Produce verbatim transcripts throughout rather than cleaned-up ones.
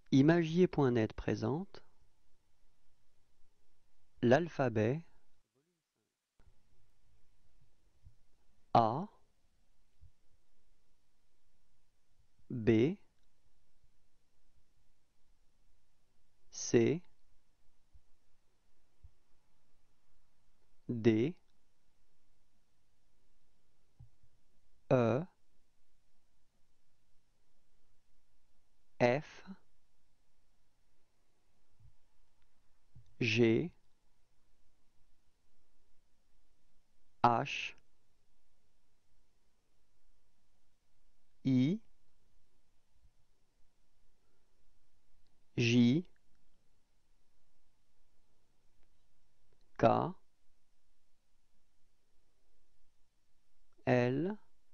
Imagier point net présente l'alphabet A, B, C, D, E, F, G, H, I, J, K, L,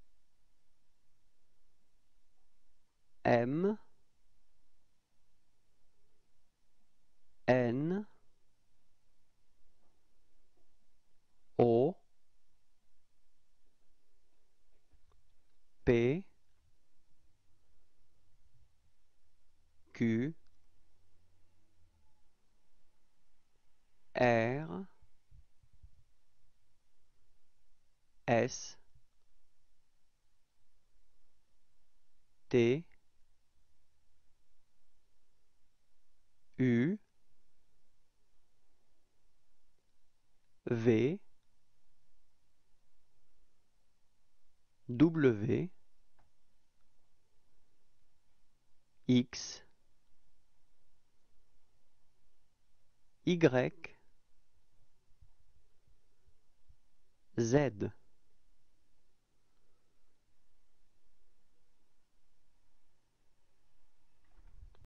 M, N, O, P, Q, R, S, T, U, V, W, X, Y, Z.